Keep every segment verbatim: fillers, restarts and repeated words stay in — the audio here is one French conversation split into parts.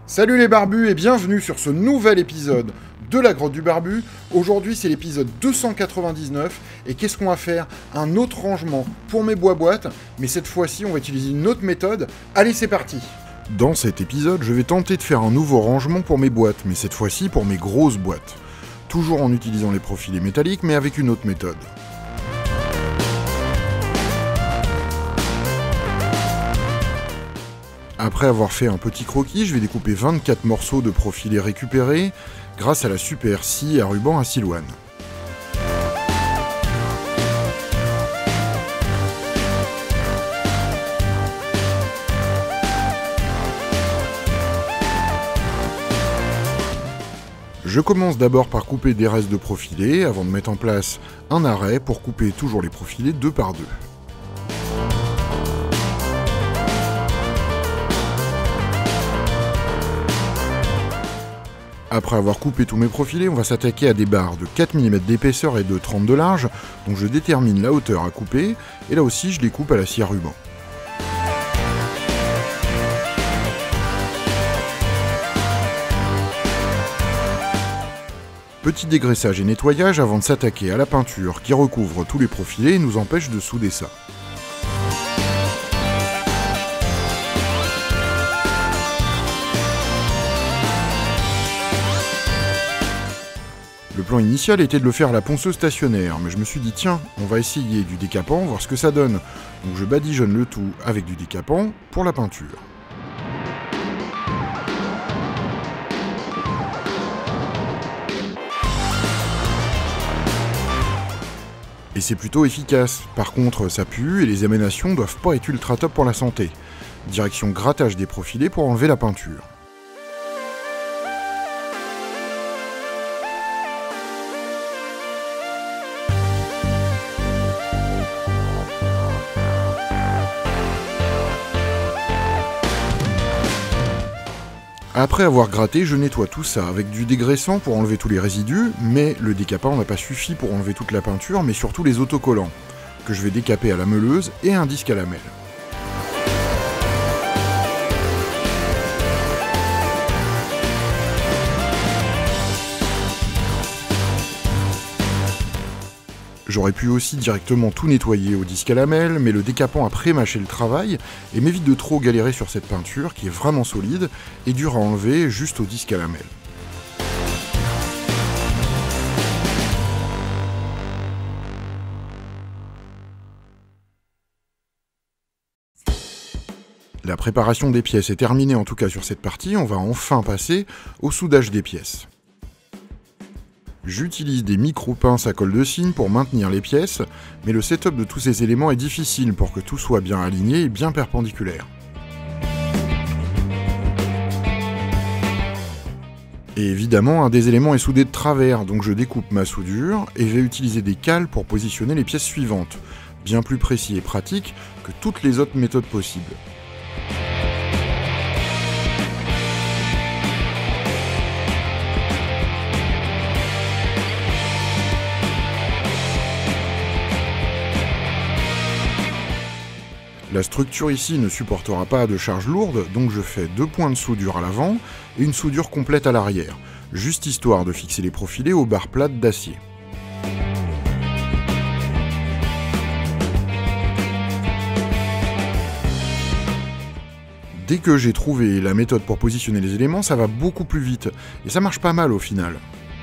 Salut les barbus et bienvenue sur ce nouvel épisode de la grotte du barbu. Aujourd'hui c'est l'épisode deux cent quatre-vingt-dix-neuf et qu'est-ce qu'on va faire? Un autre rangement pour mes bois-boîtes, mais cette fois-ci on va utiliser une autre méthode. Allez, c'est parti! Dans cet épisode, je vais tenter de faire un nouveau rangement pour mes boîtes, mais cette fois-ci pour mes grosses boîtes. Toujours en utilisant les profilés métalliques, mais avec une autre méthode. Après avoir fait un petit croquis, je vais découper vingt-quatre morceaux de profilés récupérés grâce à la super scie à ruban à Silouane. Je commence d'abord par couper des restes de profilés avant de mettre en place un arrêt pour couper toujours les profilés deux par deux. Après avoir coupé tous mes profilés, on va s'attaquer à des barres de quatre millimètres d'épaisseur et de trente de large, donc je détermine la hauteur à couper, et là aussi je les coupe à la scie à ruban. Petit dégraissage et nettoyage avant de s'attaquer à la peinture qui recouvre tous les profilés et nous empêche de souder ça. Le plan initial était de le faire à la ponceuse stationnaire, mais je me suis dit tiens, on va essayer du décapant, voir ce que ça donne. Donc je badigeonne le tout avec du décapant pour la peinture. Et c'est plutôt efficace. Par contre, ça pue et les émanations doivent pas être ultra top pour la santé. Direction grattage des profilés pour enlever la peinture. Après avoir gratté, je nettoie tout ça avec du dégraissant pour enlever tous les résidus, mais le décapant n'a pas suffi pour enlever toute la peinture, mais surtout les autocollants, que je vais décaper à la meuleuse et un disque à lamelles. J'aurais pu aussi directement tout nettoyer au disque à lamelles, mais le décapant a pré-mâché le travail et m'évite de trop galérer sur cette peinture qui est vraiment solide et dure à enlever juste au disque à lamelles. La préparation des pièces est terminée en tout cas sur cette partie, on va enfin passer au soudage des pièces. J'utilise des micro-pinces à colle de cygne pour maintenir les pièces, mais le setup de tous ces éléments est difficile pour que tout soit bien aligné et bien perpendiculaire. Et évidemment, un des éléments est soudé de travers, donc je découpe ma soudure et vais utiliser des cales pour positionner les pièces suivantes, bien plus précis et pratique que toutes les autres méthodes possibles. La structure ici ne supportera pas de charge lourde, donc je fais deux points de soudure à l'avant et une soudure complète à l'arrière, juste histoire de fixer les profilés aux barres plates d'acier. Dès que j'ai trouvé la méthode pour positionner les éléments, ça va beaucoup plus vite, et ça marche pas mal au final.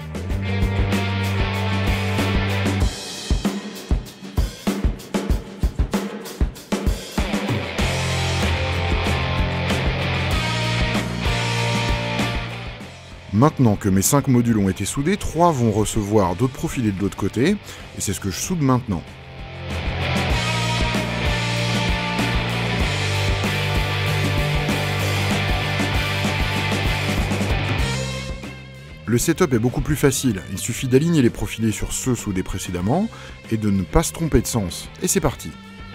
Maintenant que mes cinq modules ont été soudés, trois vont recevoir d'autres profilés de l'autre côté, et c'est ce que je soude maintenant. Le setup est beaucoup plus facile, il suffit d'aligner les profilés sur ceux soudés précédemment, et de ne pas se tromper de sens, et c'est parti.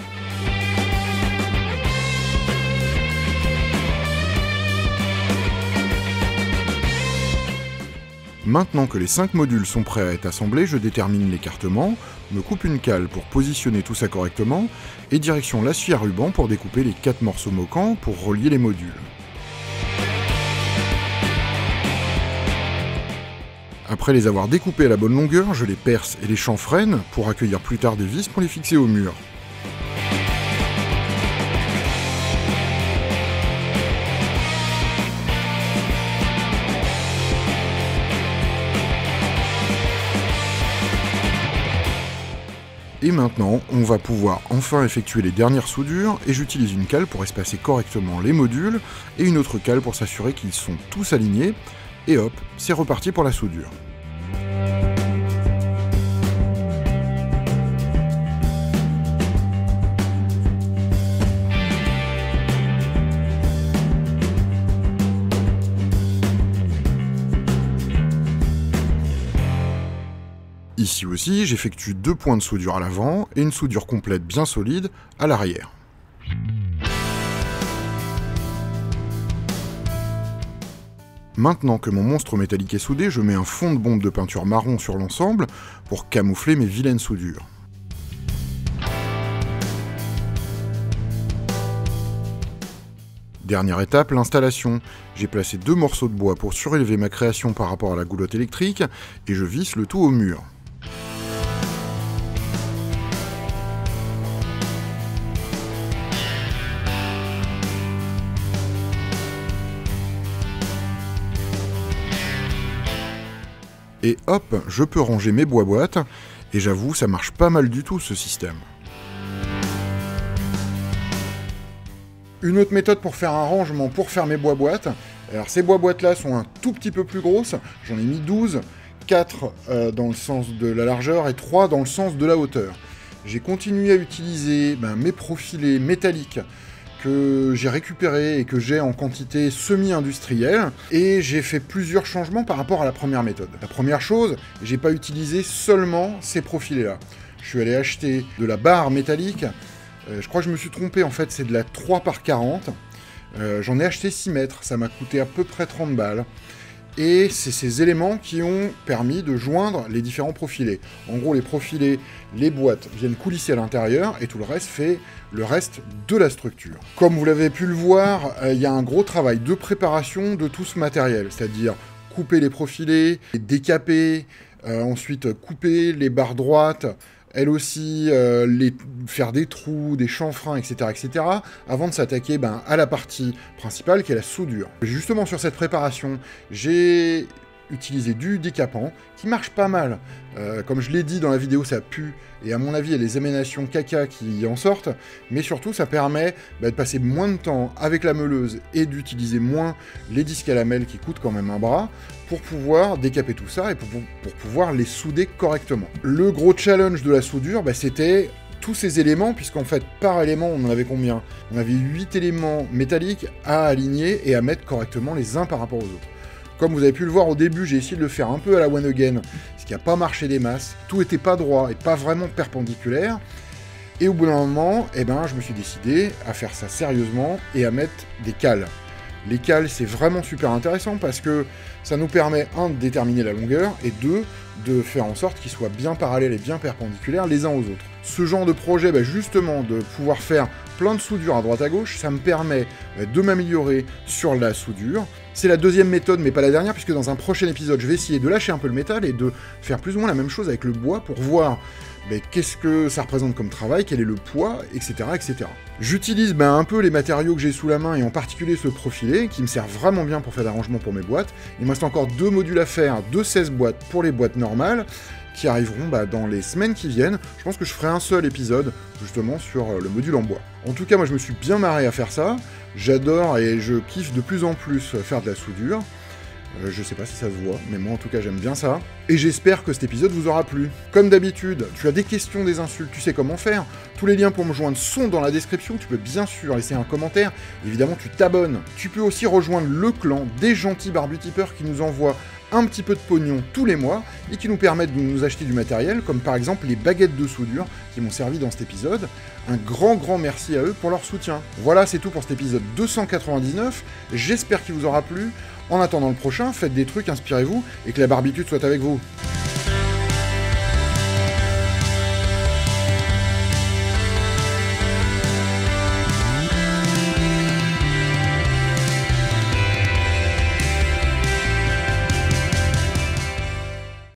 Maintenant que les cinq modules sont prêts à être assemblés, je détermine l'écartement, me coupe une cale pour positionner tout ça correctement, et direction la scie à ruban pour découper les quatre morceaux moquants pour relier les modules. Après les avoir découpés à la bonne longueur, je les perce et les chanfreine pour accueillir plus tard des vis pour les fixer au mur. Et maintenant, on va pouvoir enfin effectuer les dernières soudures, et j'utilise une cale pour espacer correctement les modules, et une autre cale pour s'assurer qu'ils sont tous alignés, et hop, c'est reparti pour la soudure. Ici aussi, j'effectue deux points de soudure à l'avant et une soudure complète bien solide à l'arrière. Maintenant que mon monstre métallique est soudé, je mets un fond de bombe de peinture marron sur l'ensemble pour camoufler mes vilaines soudures. Dernière étape, l'installation. J'ai placé deux morceaux de bois pour surélever ma création par rapport à la goulotte électrique et je visse le tout au mur. Et hop, je peux ranger mes bois-boîtes, et j'avoue, ça marche pas mal du tout ce système. Une autre méthode pour faire un rangement pour faire mes bois-boîtes, alors ces bois-boîtes-là sont un tout petit peu plus grosses, j'en ai mis douze, quatre euh, dans le sens de la largeur et trois dans le sens de la hauteur. J'ai continué à utiliser ben, mes profilés métalliques que j'ai récupéré et que j'ai en quantité semi-industrielle, et j'ai fait plusieurs changements par rapport à la première méthode. La première chose, j'ai pas utilisé seulement ces profilés-là. Je suis allé acheter de la barre métallique, euh, je crois que je me suis trompé, en fait c'est de la trois par quarante, euh, j'en ai acheté six mètres, ça m'a coûté à peu près trente balles. Et c'est ces éléments qui ont permis de joindre les différents profilés. En gros, les profilés, les boîtes viennent coulisser à l'intérieur et tout le reste fait le reste de la structure. Comme vous l'avez pu le voir, il euh, y a un gros travail de préparation de tout ce matériel, c'est-à-dire couper les profilés, les décaper, euh, ensuite couper les barres droites, elles aussi, euh, les, faire des trous, des chanfreins, et cetera, et cetera, avant de s'attaquer ben, à la partie principale qui est la soudure. Justement sur cette préparation, j'ai utilisé du décapant qui marche pas mal. Euh, comme je l'ai dit dans la vidéo, ça pue, et à mon avis, il y a les émanations caca qui en sortent, mais surtout, ça permet bah, de passer moins de temps avec la meuleuse et d'utiliser moins les disques à lamelles qui coûtent quand même un bras, pour pouvoir décaper tout ça et pour, pour pouvoir les souder correctement. Le gros challenge de la soudure, bah, c'était tous ces éléments, puisqu'en fait, par élément, on en avait combien? On avait huit éléments métalliques à aligner et à mettre correctement les uns par rapport aux autres. Comme vous avez pu le voir au début, j'ai essayé de le faire un peu à la one again, ce qui n'a pas marché des masses. Tout était pas droit et pas vraiment perpendiculaire. Et au bout d'un moment, eh ben, je me suis décidé à faire ça sérieusement et à mettre des cales. Les cales, c'est vraiment super intéressant parce que ça nous permet, un, de déterminer la longueur, et deux, de faire en sorte qu'ils soient bien parallèles et bien perpendiculaires les uns aux autres. Ce genre de projet, bah justement, de pouvoir faire plein de soudures à droite à gauche, ça me permet bah, de m'améliorer sur la soudure. C'est la deuxième méthode, mais pas la dernière, puisque dans un prochain épisode, je vais essayer de lâcher un peu le métal et de faire plus ou moins la même chose avec le bois pour voir bah, qu'est-ce que ça représente comme travail, quel est le poids, et cetera, et cetera. J'utilise bah, un peu les matériaux que j'ai sous la main, et en particulier ce profilé, qui me sert vraiment bien pour faire des rangements pour mes boîtes. Il me reste encore deux modules à faire, de seize boîtes pour les boîtes normales, qui arriveront bah, dans les semaines qui viennent. Je pense que je ferai un seul épisode, justement, sur euh, le module en bois. En tout cas, moi, je me suis bien marré à faire ça. J'adore et je kiffe de plus en plus faire de la soudure. Euh, je sais pas si ça se voit, mais moi, en tout cas, j'aime bien ça. Et j'espère que cet épisode vous aura plu. Comme d'habitude, tu as des questions, des insultes, tu sais comment faire. Tous les liens pour me joindre sont dans la description. Tu peux bien sûr laisser un commentaire. Évidemment, tu t'abonnes. Tu peux aussi rejoindre le clan des gentils barbutipeurs qui nous envoient un petit peu de pognon tous les mois et qui nous permettent de nous acheter du matériel, comme par exemple les baguettes de soudure qui m'ont servi dans cet épisode. Un grand grand merci à eux pour leur soutien. Voilà, c'est tout pour cet épisode deux cent quatre-vingt-dix-neuf. J'espère qu'il vous aura plu. En attendant le prochain, faites des trucs, inspirez-vous et que la barbitude soit avec vous.